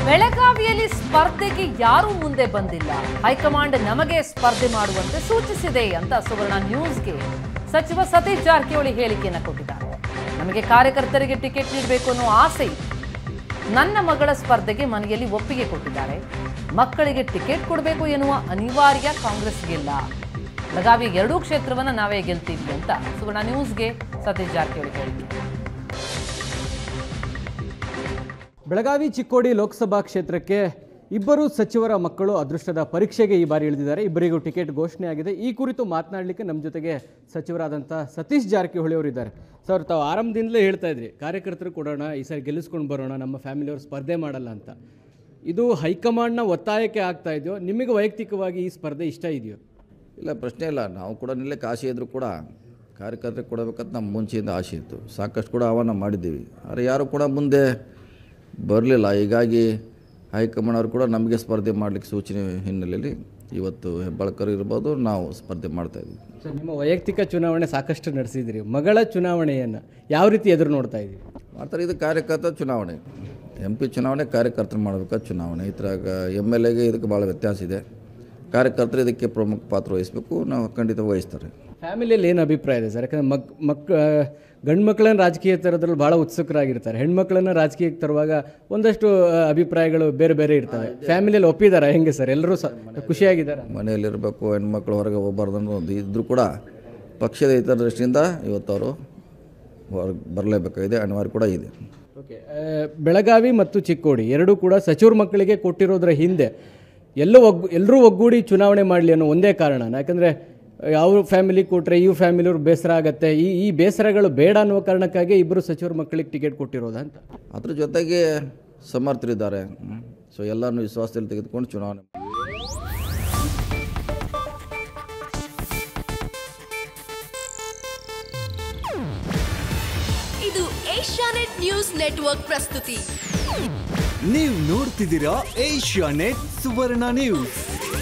ಬೆಳಗಾವಿಯಲ್ಲಿ ಸ್ಪರ್ಧೆಗೆ ಯಾರೂ ಮುಂದೆ ಬಂದಿಲ್ಲ. ಹೈಕಮಾಂಡ್ ನಮಗೆ ಸ್ಪರ್ಧೆ ಮಾಡುವಂತೆ ಸೂಚಿಸಿದೆ ಅಂತ ಸುವರ್ಣ ನ್ಯೂಸ್ಗೆ ಸಚಿವ ಸತೀಶ್ ಜಾರಕಿಹೊಳಿ ಹೇಳಿಕೆಯನ್ನು ಕೊಟ್ಟಿದ್ದಾರೆ. ನಮಗೆ ಕಾರ್ಯಕರ್ತರಿಗೆ ಟಿಕೆಟ್ ನೀಡಬೇಕು ಅನ್ನೋ ಆಸೆ ಇದೆ. ನನ್ನ ಮಗಳ ಸ್ಪರ್ಧೆಗೆ ಮನೆಯಲ್ಲಿ ಒಪ್ಪಿಗೆ ಕೊಟ್ಟಿದ್ದಾರೆ. ಮಕ್ಕಳಿಗೆ ಟಿಕೆಟ್ ಕೊಡಬೇಕು ಎನ್ನುವ ಅನಿವಾರ್ಯ ಕಾಂಗ್ರೆಸ್ಗಿಲ್ಲ. ಬೆಳಗಾವಿ ಎರಡೂ ಕ್ಷೇತ್ರವನ್ನು ನಾವೇ ಗೆಲ್ತೀವಿ ಅಂತ ಸುವರ್ಣ ನ್ಯೂಸ್ಗೆ ಸತೀಶ್ ಜಾರಕಿಹೊಳಿ ಹೇಳಿದ್ದಾರೆ. ಬೆಳಗಾವಿ ಚಿಕ್ಕೋಡಿ ಲೋಕಸಭಾ ಕ್ಷೇತ್ರಕ್ಕೆ ಇಬ್ಬರು ಸಚಿವರ ಮಕ್ಕಳು ಅದೃಷ್ಟದ ಪರೀಕ್ಷೆಗೆ ಈ ಬಾರಿ ಇಳಿದಿದ್ದಾರೆ. ಇಬ್ಬರಿಗೂ ಟಿಕೆಟ್ ಘೋಷಣೆ ಆಗಿದೆ. ಈ ಕುರಿತು ಮಾತನಾಡಲಿಕ್ಕೆ ನಮ್ಮ ಜೊತೆಗೆ ಸಚಿವರಾದಂಥ ಸತೀಶ್ ಜಾರಕಿಹೊಳಿ ಅವರು ಇದ್ದಾರೆ. ಸರ್, ತಾವು ಆರಂಭದಿಂದಲೇ ಹೇಳ್ತಾ ಇದ್ರಿ ಕಾರ್ಯಕರ್ತರು ಕೊಡೋಣ, ಈ ಸಾರಿ ಗೆಲ್ಲಿಸ್ಕೊಂಡು ಬರೋಣ, ನಮ್ಮ ಫ್ಯಾಮಿಲಿಯವರು ಸ್ಪರ್ಧೆ ಮಾಡಲ್ಲ ಅಂತ. ಇದು ಹೈಕಮಾಂಡ್ನ ಒತ್ತಾಯಕ್ಕೆ ಆಗ್ತಾ ಇದೆಯೋ, ನಿಮಗೆ ವೈಯಕ್ತಿಕವಾಗಿ ಈ ಸ್ಪರ್ಧೆ ಇಷ್ಟ ಇದೆಯೋ? ಇಲ್ಲ, ಪ್ರಶ್ನೆ ಇಲ್ಲ. ನಾವು ಕೂಡ ನಿಲ್ಲಕ್ಕೆ ಆಸೆ ಇದ್ದರೂ ಕೂಡ ಕಾರ್ಯಕರ್ತರಿಗೆ ಕೊಡಬೇಕಂತ ನಮ್ಮ ಮುಂಚೆಯಿಂದ ಆಸೆ ಇತ್ತು. ಸಾಕಷ್ಟು ಕೂಡ ಆಹ್ವಾನ ಮಾಡಿದ್ದೀವಿ. ಆದರೆ ಯಾರು ಕೂಡ ಮುಂದೆ ಬರಲಿಲ್ಲ. ಹೀಗಾಗಿ ಹೈಕಮಾಂಡ್ ಅವರು ಕೂಡ ನಮಗೆ ಸ್ಪರ್ಧೆ ಮಾಡಲಿಕ್ಕೆ ಸೂಚನೆ ಹಿನ್ನೆಲೆಯಲ್ಲಿ ಇವತ್ತು ಹೆಬ್ಬಾಳ್ಕರ್ ಇರ್ಬೋದು, ನಾವು ಸ್ಪರ್ಧೆ ಮಾಡ್ತಾಯಿದ್ದೀವಿ. ಸರ್, ನಿಮ್ಮ ವೈಯಕ್ತಿಕ ಚುನಾವಣೆ ಸಾಕಷ್ಟು ನಡೆಸಿದಿರಿ. ಮಗಳ ಚುನಾವಣೆಯನ್ನು ಯಾವ ರೀತಿ ಎದುರು ನೋಡ್ತಾ ಇದ್ದೀವಿ? ಮಾಡ್ತಾರೆ. ಇದು ಕಾರ್ಯಕರ್ತರ ಚುನಾವಣೆ. MP ಚುನಾವಣೆ ಕಾರ್ಯಕರ್ತರು ಮಾಡಬೇಕಾದ ಚುನಾವಣೆ. ಇದ್ರಾಗ MLAಗೆ ಇದಕ್ಕೆ ಭಾಳ ವ್ಯತ್ಯಾಸ ಇದೆ. ಕಾರ್ಯಕರ್ತರು ಇದಕ್ಕೆ ಪ್ರಮುಖ ಪಾತ್ರ ವಹಿಸಬೇಕು. ನಾವು ಖಂಡಿತ ವಹಿಸ್ತಾರೆ. ಫ್ಯಾಮಿಲಿಯಲ್ಲಿ ಏನು ಅಭಿಪ್ರಾಯ ಇದೆ ಸರ್? ಯಾಕಂದರೆ ಗಂಡು ಮಕ್ಕಳನ್ನು ರಾಜಕೀಯ ತರೋದ್ರಲ್ಲಿ ಭಾಳ ಉತ್ಸುಕರಾಗಿರ್ತಾರೆ. ಹೆಣ್ಮಕ್ಳನ್ನು ರಾಜಕೀಯಕ್ಕೆ ತರುವಾಗ ಒಂದಷ್ಟು ಅಭಿಪ್ರಾಯಗಳು ಬೇರೆ ಬೇರೆ ಇರ್ತವೆ. ಫ್ಯಾಮಿಲಿಯಲ್ಲಿ ಒಪ್ಪಿದ್ದಾರೆ ಹೆಂಗೆ ಸರ್? ಎಲ್ಲರೂ ಖುಷಿಯಾಗಿದ್ದಾರೆ? ಮನೆಯಲ್ಲಿರಬೇಕು, ಹೆಣ್ಮಕ್ಳು ಹೊರಗೆ ಹೋಗಬಾರ್ದು ಅನ್ನೋದು ಇದ್ದರೂ ಕೂಡ ಪಕ್ಷದ ಹಿತದೃಷ್ಟಿಯಿಂದ ಇವತ್ತು ಅವರು ಹೊರಗೆ ಬರಲೇಬೇಕಾಗಿದೆ, ಅನಿವಾರ್ಯ ಕೂಡ ಇದೆ. ಓಕೆ, ಬೆಳಗಾವಿ ಮತ್ತು ಚಿಕ್ಕೋಡಿ ಎರಡೂ ಕೂಡ ಸಚಿವರ ಮಕ್ಕಳಿಗೆ ಕೊಟ್ಟಿರೋದ್ರ ಹಿಂದೆ ಎಲ್ಲರೂ ಒಗ್ಗೂಡಿ ಚುನಾವಣೆ ಮಾಡಲಿ ಅನ್ನೋ ಒಂದೇ ಕಾರಣ. ಯಾಕಂದರೆ ಯಾವ ಫ್ಯಾಮಿಲಿ ಕೊಟ್ಟರೆ ಈ ಫ್ಯಾಮಿಲಿಯವ್ರು ಬೇಸರ ಆಗುತ್ತೆ, ಈ ಬೇಸರಗಳು ಬೇಡ ಅನ್ನೋ ಕಾರಣಕ್ಕಾಗಿ ಇಬ್ಬರು ಸಚಿವರ ಮಕ್ಕಳಿಗೆ ಟಿಕೆಟ್ ಕೊಟ್ಟಿರೋದು ಅಂತ. ಅದ್ರ ಜೊತೆಗೆ ಸಮರ್ಥರಿದ್ದಾರೆ. ಸೊ ಎಲ್ಲರನ್ನೂ ವಿಶ್ವಾಸದಲ್ಲಿ ತೆಗೆದುಕೊಂಡು ಚುನಾವಣೆ. ಇದು ಏಷ್ಯಾನೆಟ್ ನ್ಯೂಸ್ ನೆಟ್ವರ್ಕ್ ಪ್ರಸ್ತುತಿ. ನೀವು ನೋಡ್ತಿದ್ದೀರಾ ಏಷ್ಯಾನೆಟ್ ಸುವರ್ಣ ನ್ಯೂಸ್.